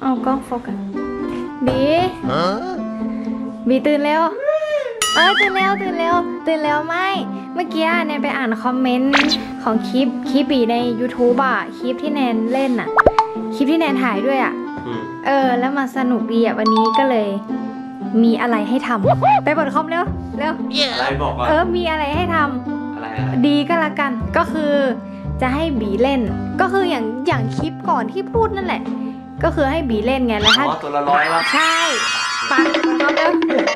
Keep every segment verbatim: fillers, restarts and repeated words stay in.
เอากล้องโฟกัสบีบีตื่นเร็วเออตื่นเร็วตื่นเร็วตื่นเร็วไม่เมื่อกี้แนนไปอ่านคอมเมนต์ของคลิปคลิปบีใน ยูทูบ อ่ะคลิปที่แนนเล่นอ่ะคลิปที่แนนถ่ายด้วยอ่ะเออแล้วมาสนุกดีอ่ะวันนี้ก็เลยมีอะไรให้ทำไปเปิดคอมเร็วเร็วอะไรบอกก่อนเออมีอะไรให้ทำอะไรดีก็แล้วกันก็คือจะให้บีเล่นก็คืออย่างอย่างคลิปก่อนที่พูดนั่นแหละก็คือให้บีเล่นไงแล้วถ้าอ๋อตัวละร้อยละใช่ปังเปิดคอมเร็ว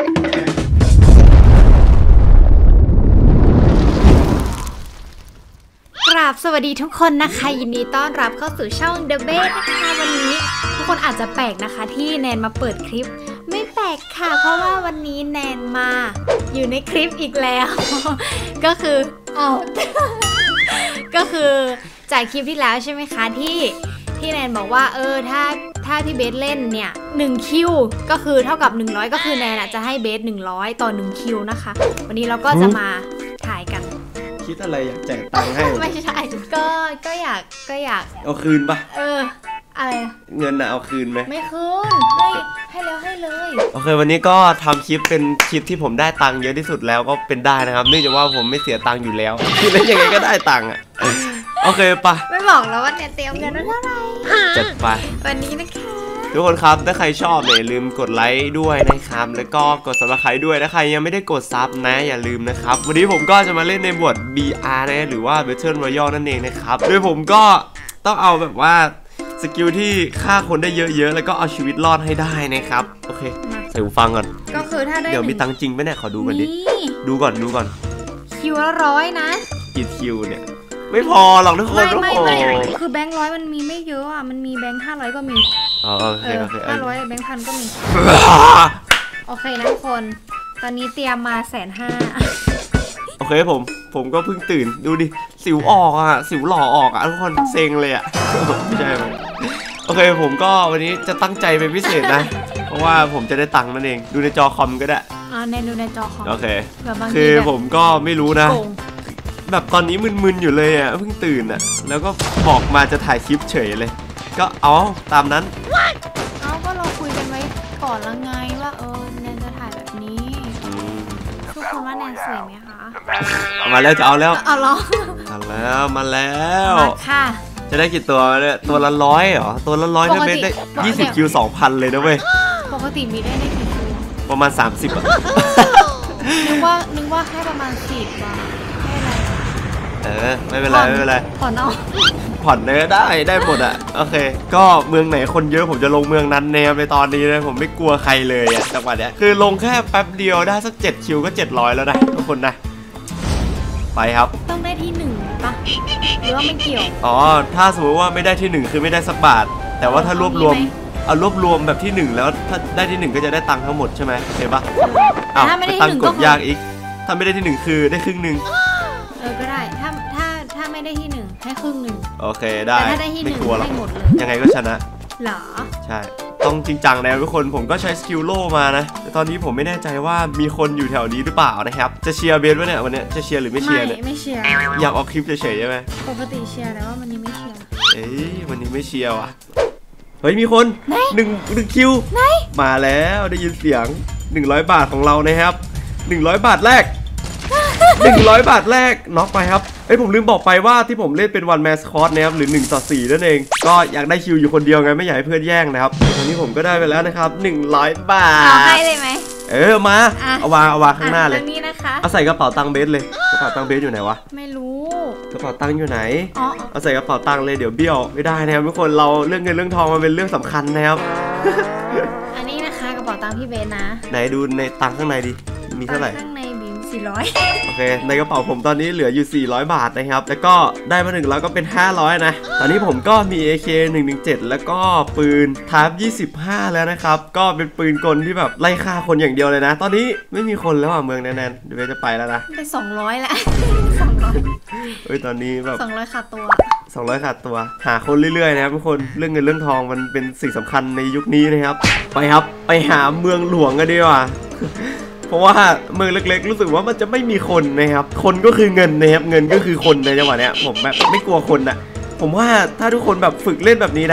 กราบสวัสดีทุกคนนะคะยินดีต้อนรับเข้าสู่ช่อง The Base นะคะวันนี้ทุกคนอาจจะแปลกนะคะที่แนนมาเปิดคลิปไม่แปลกค่ะเพราะว่าวันนี้แนนมาอยู่ในคลิปอีกแล้วก็คือเอาก็คือจากคลิปที่แล้วใช่ไหมคะที่ที่แนนบอกว่าเออถ้าถ้าพี่เบสเล่นเนี่ยหนึ่งคิวก็คือเท่ากับหนึ่งร้อยก็คือแนนจะให้เบสหนึ่งร้อยต่อหนึ่งคิวนะคะวันนี้เราก็จะมาถ่ายกันคิดอะไรอยากแจกตังค์ให้ไม่ใช่ก็ก็อยากก็อยากเอาคืนปะเอออะไรเงินน่ะเอาคืนไหมไม่คืนให้ให้แล้วให้เลยโอเควันนี้ก็ทำคลิปเป็นคลิปที่ผมได้ตังค์เยอะที่สุดแล้วก็เป็นได้นะครับเนื่องจากว่าผมไม่เสียตังค์อยู่แล้วคิดแล้วยังไงก็ได้ตังค์อ่ะโอเคปะไม่บอกแล้วว่าเนี่ยเตรียมเงินไว้เท่าไหร่จัดไปวันนี้นะคะทุกคนครับถ้าใครชอบเนี่ยอย่าลืมกดไลค์ด้วยนะครับแล้วก็กด ซับสไครบ์ ด้วยถ้าใครยังไม่ได้กดซับนะอย่าลืมนะครับวันนี้ผมก็จะมาเล่นในบท บี อาร์ นะหรือว่า Battle Royale นั่นเองนะครับโดยผมก็ต้องเอาแบบว่าสกิลที่ฆ่าคนได้เยอะๆแล้วก็เอาชีวิตรอดให้ได้นะครับโอเคใส่หูฟังก่อนก็คือถ้าได้เดี๋ยวมีตังค์จริงไหมเนี่ยขอดูก่อนดิดูก่อนดูก่อนคิวละร้อยนะกี่คิวเนี่ยไม่พอหรอกทุกคนไม่ไม่คือแบงค์ร้อยมันมีไม่เยอะอ่ะมันมีแบงค์ห้าร้อยก็มีอ๋อโอเคโอเคห้าร้อยแบงค์พันก็มีโอเคนะทุกคนตอนนี้เตรียมมาแสนห้าโอเคผมผมก็เพิ่งตื่นดูดิสิวออกอ่ะสิวหล่อออกอ่ะทุกคนเซ็งเลยอ่ะไม่ใช่โอเคผมก็วันนี้จะตั้งใจเป็นพิเศษนะเพราะว่าผมจะได้ตังค์นั่นเองดูในจอคอมก็ได้อ่าในดูในจอคอมโอเคคือผมก็ไม่รู้นะแบบตอนนี้มึนๆอยู่เลยอ่ะเพิ่งตื่นอ่ะแล้วก็บอกมาจะถ่ายคลิปเฉยเลยก็เอาตามนั้นเอาก็เราคุยกันไว้ก่อนแล้วไงว่าเออแนนจะถ่ายแบบนี้ทุกคนว่าแนนสวยไหมคะเอามาแล้วจะเอาแล้วเอาล้อเอาแล้วมาแล้วค่ะจะได้กี่ตัวเนี่ยตัวละร้อยเหรอตัวละร้อยถ้าเบสได้ยี่สิบคิวสองพันเลยนะเว้ยปกติมีได้ได้กี่คิวประมาณสามสิบอ่ะนึกว่านึกว่าแค่ประมาณสิบอ่ะเออไม่เป็นไรไม่เป็นไรผ่อนเอาผ่อนเนื้อได้ได้หมดอ่ะโอเคก็เมืองไหนคนเยอะผมจะลงเมืองนั้นแนวในตอนนี้เลยผมไม่กลัวใครเลยอ่ะจังหวะเนี้ยคือลงแค่แป๊บเดียวได้สักเจ็ดคิวก็เจ็ดร้อยแล้วนะทุกคนนะไปครับต้องได้ที่หนึ่งปะหรือว่าไม่เกี่ยวอ๋อถ้าสมมติว่าไม่ได้ที่หนึ่งคือไม่ได้สักบาทแต่ว่าถ้ารวบรวมเอารวบรวมแบบที่หนึ่งแล้วถ้าได้ที่หนึ่งก็จะได้ตังค์ทั้งหมดใช่ไหมเห็นปะอ้าวไม่ตังค์กดยากอีกถ้าไม่ได้ที่หนึ่งคือได้ครึ่งหนึ่งเออก็ได้ถ้าถ้าถ้าไม่ได้ที่หนึ่งให้ครึ่งหนึ่งโอเคได้แต่ถ้าได้ที่หนึ่งให้หมดเลยยังไงก็ชนะหรอใช่ต้องจริงจังแล้วทุกคนผมก็ใช้สกิลโล่มานะแต่ตอนนี้ผมไม่แน่ใจว่ามีคนอยู่แถวนี้หรือเปล่านะครับจะเชียร์เบสวะเนี่ยวันนี้จะเชียร์หรือไม่เชียร์เนี่ยไม่เชียร์อยากออกคลิปเฉยๆใช่ไหมปกติเชียร์แต่ว่าวันนี้ไม่เชียร์เอ้ยวันนี้ไม่เชียร์ว่ะเฮ้ยมีคนหนึ่งหนึ่งคิวมาแล้วได้ยินเสียงหนึ่งร้อยบาทของเรานะครับหนึ่งร้อยบาทแรกหนึ่งร้อยบาทแรกน็อกไปครับเอ้ยผมลืมบอกไปว่าที่ผมเล่นเป็นวันแมสคอตนะครับหรือหนึ่งต่อสี่นั่นเองก็อยากได้คิวอยู่คนเดียวไงไม่อยากให้เพื่อนแย่งนะครับตอนนี้ผมก็ได้ไปแล้วนะครับหนึ่งร้อยบาทเอาให้เลยไหมเออมาเอาวางเอาวางข้างหน้าเลยนี่นะคะเอาใส่กระเป๋าตังค์เบสเลยกระเป๋าตังค์เบสอยู่ไหนวะไม่รู้กระเป๋าตังค์อยู่ไหนอ๋อเอาใส่กระเป๋าตังค์เลยเดี๋ยวเบี้ยวไม่ได้นะครับทุกคนเราเรื่องเงินเรื่องทองมันเป็นเรื่องสำคัญนะครับอันนี้นะคะกระเป๋าตังค์พี่เบสนะไหนดูในตังค์ข้างในดิมีเท่าไหร่ข้างในบิมสี่ร้อยโอเคในกระเป๋าผมตอนนี้เหลืออยู่สี่ร้อยบาทนะครับแล้วก็ได้มาหนึ่งแล้วก็เป็นห้าร้อยนะตอนนี้ผมก็มี เอ เค หนึ่งหนึ่งเจ็ดแล้วก็ปืนทาร์ปยี่สิบห้าแล้วนะครับก็เป็นปืนกลที่แบบไล่ฆ่าคนอย่างเดียวเลยนะตอนนี้ไม่มีคนแล้วอ่ะเมืองแนนๆเดี๋ยวจะไปแล้วนะไปสองร้อยแล้วสองร้อยเฮ้ยตอนนี้แบบสองร้อยขาดตัวสองร้อยขาดตัวหาคนเรื่อยๆนะครับทุกคนเรื่องเงินเรื่องทองมันเป็นสิ่งสำคัญในยุคนี้นะครับไปครับไปหาเมืองหลวงกันดีกว่าเพราะว่าเมืองเล็กๆรู้สึกว่ามันจะไม่มีคนนะครับคนก็คือเงินนะครับเงินก็คือคนในจังหวะเนี้ยผมแบบไม่กลัวคนอ่ะผมว่าถ้าทุกคนแบบฝึกเล่นแบบนี้นะ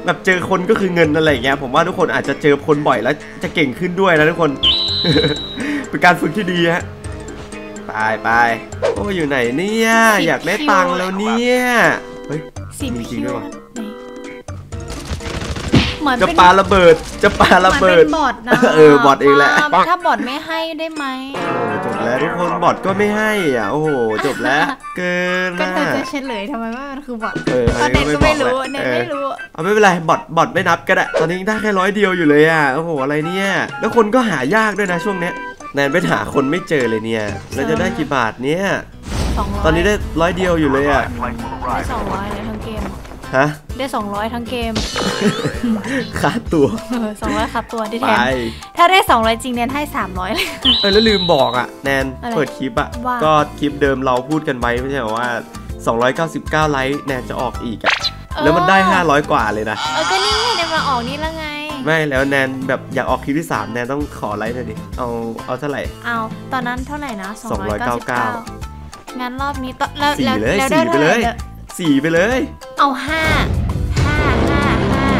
แบบเจอคนก็คือเงินอะไรเงี้ยผมว่าทุกคนอาจจะเจอคนบ่อยแล้วจะเก่งขึ้นด้วยนะทุกคน เป็นการฝึกที่ดีฮะไปไปโอ้อยู่ไหนเนี่ยอยากได้ตังค์แล้วเนี่ยเฮ้ยมีจริงด้วยวะจะปาระเบิดจะปาระเบิดบอทนะเออบอทเองแหละถ้าบอทไม่ให้ได้ไหมจบแล้วทุกคนบอทก็ไม่ให้อ่ะโอ้โหจบแล้วเกินก็จะเฉลยทำไมว่ามันคือบอทเออเน็ตก็ไม่รู้เน็ตไม่รู้เอาไม่เป็นไรบอทบอทไม่นับก็ได้ตอนนี้ได้แค่ร้อยเดียวอยู่เลยอ่ะโอ้โหอะไรเนี่ยแล้วคนก็หายากด้วยนะช่วงเนี้ยแนนไปหาคนไม่เจอเลยเนี่ยแล้วจะได้กี่บาทเนี่ยตอนนี้ได้ร้อยเดียวอยู่เลยอ่ะได้สองร้อยเลยทั้งเกมฮะได้สองร้อยทั้งเกมค่าตัวสองร้อยค่าตัวที่แทนถ้าได้สองร้อยจริงแนนให้สามร้อยเลยเออแล้วลืมบอกอ่ะแนนเปิดคลิปอ่ะก็คลิปเดิมเราพูดกันไว้ไม่ใช่หรอว่าสองร้อยเก้าสิบเก้าไลค์แนนจะออกอีกอ่ะแล้วมันได้ห้าร้อยกว่าเลยนะเออก็นี่แนนมาออกนี่แล้วไงไม่แล้วแนนแบบอยากออกคลิปที่สามแนนต้องขอไลค์หน่อยดิเอาเอาเท่าไหร่เอาตอนนั้นเท่าไหร่นะสองร้อยเก้าสิบเก้างั้นรอบนี้แล้วสี่เลยสี่ไปเลยสี่ไปเลยเอาห้าห้าห้าห้า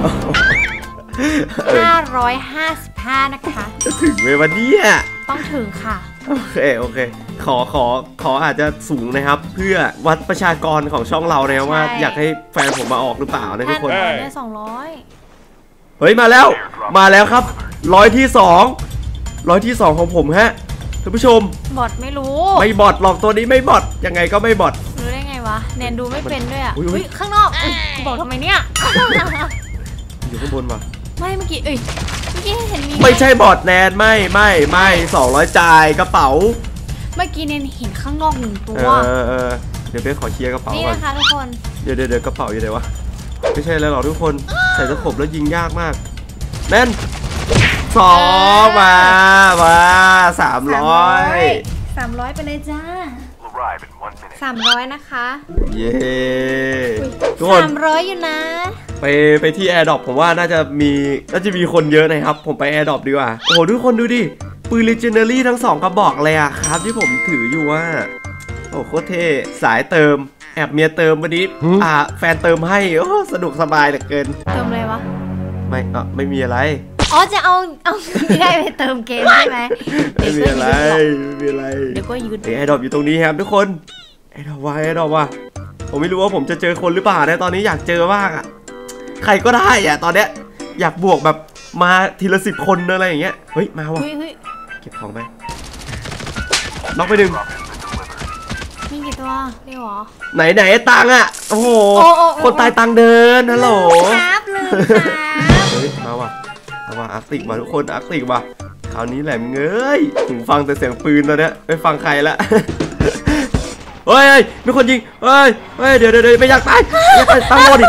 ห้าร้อยห้าสิบห้านะคะจะถึงไหมวันนี้ต้องถึงค่ะโอเคโอเคขอขอขออาจจะสูงนะครับเพื่อวัดประชากรของช่องเรานะว่าอยากให้แฟนผมมาออกหรือเปล่านะทุกคนได้สองร้อยเฮ้ยมาแล้วมาแล้วครับร้อยที่สองร้อยที่สองของผมฮะท่านผู้ชมบอทไม่รู้ไม่บอทหรอกตัวนี้ไม่บอทยังไงก็ไม่บอทรู้ได้ไงวะแนนดูไม่เป็นด้วยอ่ะอุ้ยข้างนอกบอกทำไมเนี่ยอยู่ข้างบนวะไม่เมื่อกี้เอ้ยเมื่อกี้เห็นมีไม่ใช่บอทแนนไม่ไม่ไม่สองร้อยจ่ายกระเป๋าเมื่อกี้แนนเห็นข้างนอกหนึ่งตัวเออเออเดี๋ยวเบสขอเคลียร์กระเป๋าก่อนนี่นะคะทุกคนเดี๋ยวเดี๋ยวกระเป๋าอยู่ไหนวะไม่ใช่แล้วหรอกทุกคนใส่ตะขบแล้วยิงยากมากแนนสองมามาสามร้อยสามร้อยไปเลยจ้าสามร้อยนะคะเย้ทุกคนสามร้อยอยู่นะไปไปที่แอร์ดรอปผมว่าน่าจะมีน่าจะมีคนเยอะนะครับผมไปแอร์ดรอปดีกว่าโอ้โหทุกคนดูดิปืน Legendary ทั้งสองกระบอกเลยอะครับที่ผมถืออยู่ว่าโอ้โคตรเท่สายเติมแอบเมียเติมวันนี้อ่าแฟนเติมให้โอ้สะดวกสบายเหลือเกินเติมอะไรวะไม่อ่ะไม่มีอะไรอ๋อจะเอาเอาไม่ได้ไปเติมเกมใช่ไหมไม่มีอะไรไม่มีอะไรเดี๋ยวก็ยืดแอร์ดรอปอยู่ตรงนี้ครับทุกคนแอร์ดรอปว่าแอร์ดรอปว่าผมไม่รู้ว่าผมจะเจอคนหรือเปล่านะตอนนี้อยากเจอมากอ่ะใครก็ได้อ่ะตอนเนี้ยอยากบวกแบบมาทีละสิบคนอะไรอย่างเงี้ยเฮ้ยมาว่ะเก็บของไปน็อกไปหนึ่งมีกี่ตัวเรียวหรอไหนไหนตังอ่ะโอ้โหคนตายตังเดินฮัลโหลครับลืมเฮ้ยมาว่ะมาว่ะอาร์ติกมาทุกคนอาร์ติกว่ะคราวนี้แหละมึงเอ้ยหูฟังแต่เสียงปืนตอนเนี้ยไม่ฟังใครละเฮ้ยมีคนยิงเฮ้ยเฮ้ยเดี๋ยวเดี๋ยวไม่อยากตายอยากตายตั้งโมดิ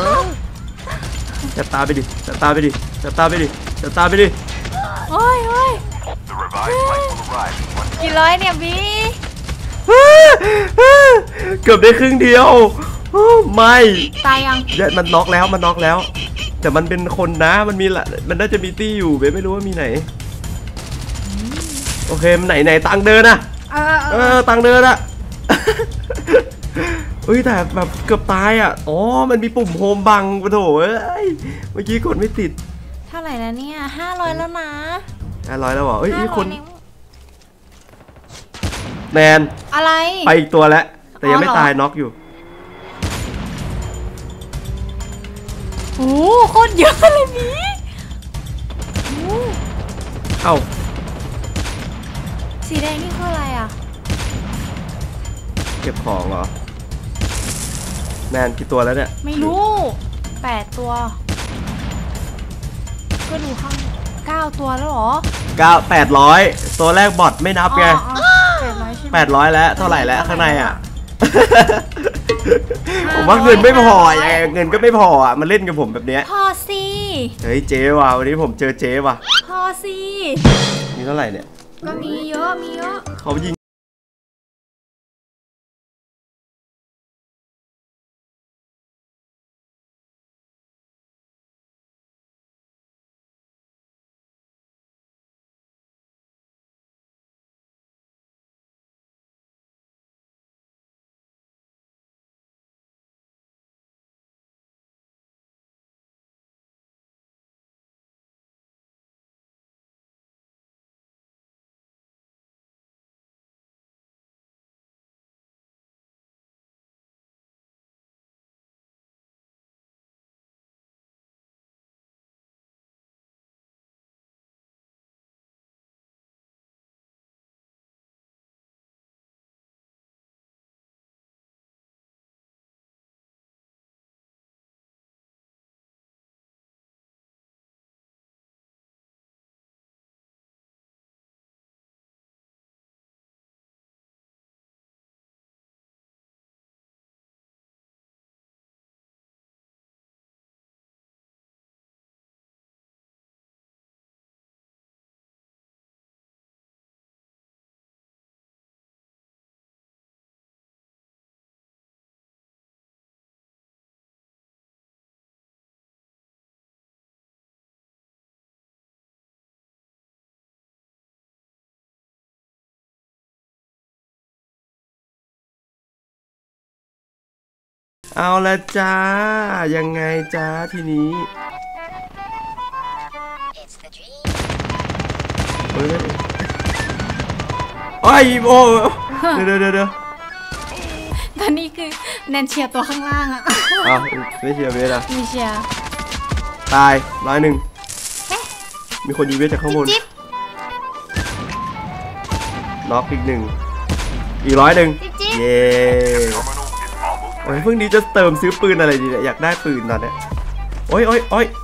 จะตาไปดิจะตาไปดิจะตาไปดิจะตาไปดิโอ้ยโอ้ยกี่ร้อยเนี่ยบีเกือบได้ครึ่งเดียวไม่ตายยังมันน็อกแล้วมันน็อกแล้วแต่มันเป็นคนนะมันมีละมันน่าจะมีตี้อยู่เบไม่รู้ว่ามีไหนโอเคไหนไหนตังเดินอะเออตังเดินอะเฮ้ยแต่แบบเกือบตายอ่ะอ๋อมันมีปุ่มโฮมบังปะโถเอ้ยเมื่อกี้กดไม่ติดเท่าไหร่แล้วเนี่ยห้าร้อยแล้วนะห้าร้อยแล้วเหรอเฮ้ยมีคนแนนอะไรไปอีกตัวแล้วแต่ยังไม่ตายน็อกอยู่โอ้โคตรเยอะเลยนี่เอ้าสีแดงนี่คืออะไรอ่ะเก็บของเหรอแนนกี่ตัวแล้วเนี่ยไม่รู้แปดตัวก็ดูข้างเก้าตัวแล้วหรอเก้าแปดร้อยตัวแรกบอทไม่นับไงแปดร้อยแล้วเท่าไหร่แล้วข้างในอ่ะผมว่าเงินไม่พอยังไงเงินก็ไม่พออ่ะมาเล่นกับผมแบบเนี้ยพอสิเฮ้ยเจ๊ว่ะวันนี้ผมเจอเจ๊ว่ะพอสิมีเท่าไหร่เนี่ยก็มีเยอะมีเยอะเขายิงเอาละจ้ายังไงจ้าทีนี้เฮ้ยโอ้ยโอ้เดี๋ยวเดี๋ยวเดี๋ยวตอนนี้คือแนนเชียร์ตัวข้างล่างอะอ้าวไม่เชียร์เวทอะไม่เชียร์ตายร้อยหนึ่งมีคนยิงเวทจากข้างบนน็อกอีกหนึ่งอีกร้อยหนึ่งเย้โอ้ยเพิ่งนี้จะเติมซื้อปืนอะไรดีเนี่ยอยากได้ปืนตอนเนี้ยโอ้ยโอ้ยโอ้ย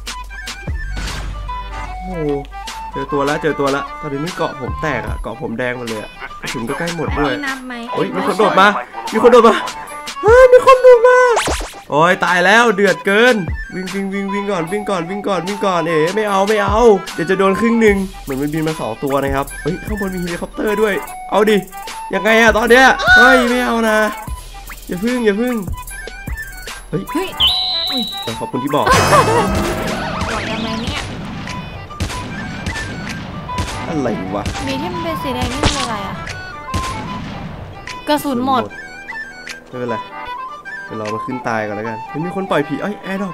โอ้เจอตัวแล้วเจอตัวแล้วตอนนี้เกาะผมแตกอะเกาะผมแดงหมดเลยอะกระสุนก็ใกล้หมดด้วยนับไหมโอ้ยมีคนโดดมามีคนโดดมาเฮ้ยมีคนโดดมาโอ้ยตายแล้วเดือดเกินวิ่งวิ่งวิ่งวิ่งก่อนวิ่งก่อนวิ่งก่อนวิ่งก่อนเอ๋ไม่เอาไม่เอาเดี๋ยวจะโดนครึ่งหนึ่งเหมือนมันบินมาสองตัวนะครับเฮ้ยข้างบนมีเฮลิคอปเตอร์ด้วยเอาดิยังไงอะตอนเนี้ยเฮ้ยไม่เอานะอย่าพึ่งอย่าพึ่งเฮ้ยเฮ้ยขอบคุณที่บอกบอกทำไมเนี่ยอะไรวะมีที่มันเป็นสีแดงนี่เป็นอะไรอะกระสุนหมดไม่เป็นไรเดี๋ยวรอมาขึ้นตายก่อนแล้วกันมีคนปล่อยผีเอ้ยแอร์ดรอป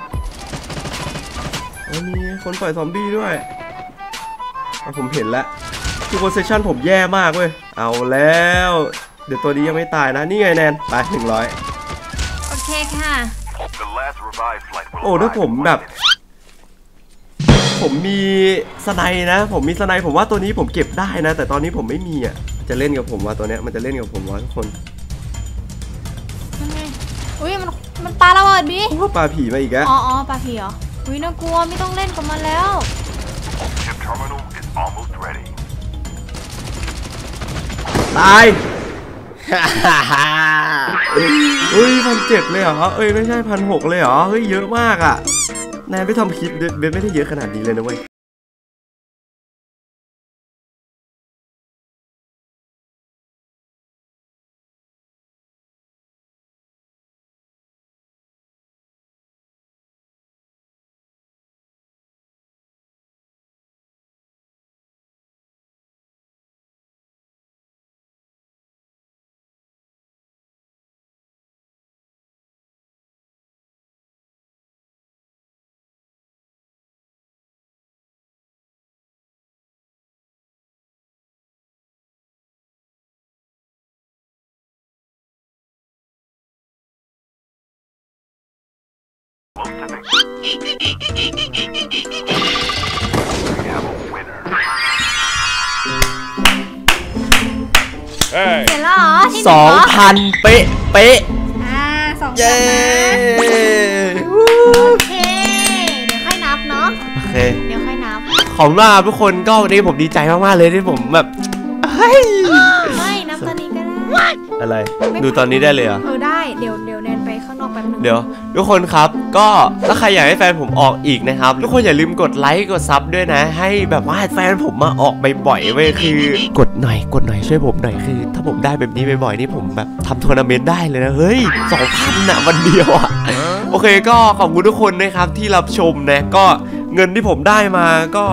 มีคนปล่อยซอมบี้ด้วยผมเห็นแล้วคือโพสิชันผมแย่มากเว้ยเอาแล้วเดี๋ยวตัวนี้ยังไม่ตายนะนี่ไงแนนตายหนึ่งร้อยโอเคค่ะโอ้ถ้าผมแบบผมมีสไนนะผมมีสไนผมว่าตัวนี้ผมเก็บได้นะแต่ตอนนี้ผมไม่มีอ่ะจะเล่นกับผมว่าตัวเนี้ยมันจะเล่นกับผมว่าทุกคนอุ้ยมันมันปลาระเบิดบีว่าปลาผีมาอีกแล้วอ๋ออ๋อปลาผีเหรออุ้ยน่ากลัวไม่ต้องเล่นกับมันแล้วตายเฮ้ยพันเจ็ดเลยเหรอเอ้ยไม่ใช่พันหกเลยเหรอเฮ้ยเยอะมากอ่ะนายไปทำคลิปเบสไม่ได้เยอะขนาดนี้เลยนะเว้ยเสร็จแล้วเหรอสองพันเป๊ะเป๊ะอ่าสองพันเย้โอเคเดี๋ยวค่อยนับเนาะโอเคเดี๋ยวค่อยนับขอบคุณมากทุกคนก็วันนี้ผมดีใจมากๆเลยที่ผมแบบเฮ้ยไม่นับตอนนี้ก็ได้อะไรดูตอนนี้ได้เลยอ่ะเออได้เดี๋ยวเดี๋ยวแนนไปข้างนอกแป๊บนึงเดี๋ยวทุกคนครับก็ถ้าใครอยากให้แฟนผมออกอีกนะครับทุกคนอย่าลืมกดไลค์กดซับด้วยนะให้แบบว่าแฟนผมมาออกบ่อยๆเว้ยคือกดหน่อยกดหน่อยช่วยผมหน่อยคือถ้าผมได้แบบนี้บ่อยๆนี่ผมแบบทำทัวร์นาเมนต์ได้เลยนะเฮ้ยสองพันอ่ะวันเดียวอ่ะโอเคก็ขอบคุณทุกคนนะครับที่รับชมนะก็เงินที่ผมได้มาก็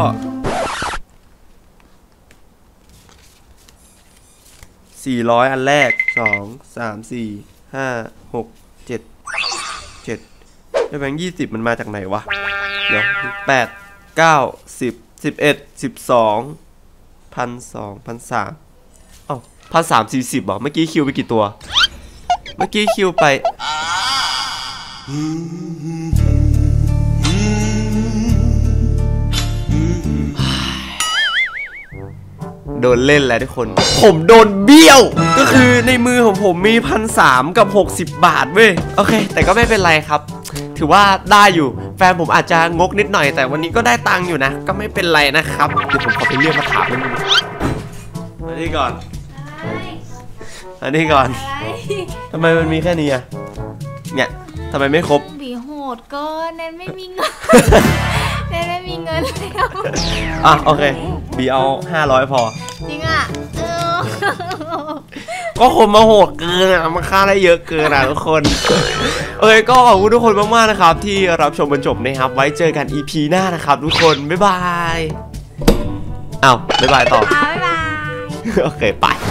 สี่ร้อยอันแรกสองสามสี่ห้าหกเจ็ดเจ็ดแล้วแบงค์ยี่สิบมันมาจากไหนวะเดี๋ยวแปดเก้าสิบสิบเอ็ดสิบสองพันสองพันสามเอ้าพันสามสี่สิบเหรอเมื่อกี้คิวไปกี่ตัวเมื่อกี้คิวไปโดนเล่นแล้วทุกคนผมโดนเบี้ยวก็คือในมือของผมมีพันสามกับหกสิบบาทเว้ยโอเคแต่ก็ไม่เป็นไรครับถือว่าได้อยู่แฟนผมอาจจะงกนิดหน่อยแต่วันนี้ก็ได้ตังค์อยู่นะก็ไม่เป็นไรนะครับเดี๋ยวผมขอไปเรียกมาถามนิดนึงอันนี้ก่อนอันนี้ก่อนทำไมมันมีแค่นี้อะเนี่ยทำไมไม่ครบบีโหดเกินแนนไม่มีเงินแนนไม่มีเงินแล้วอ่ะโอเคบีเอาห้าร้อยพอจริงอ่ะเออก็คนมาโหดเกินอ่ะมันค่าได้เยอะเกินอ่ะทุกคนโอเคก็ขอบคุณทุกคนมากๆนะครับที่รับชมจนจบนะครับไว้เจอกัน อี พี หน้านะครับทุกคนบ๊ายบายอ้าวบ๊ายบายต่อบ๊ายบายโอเคไป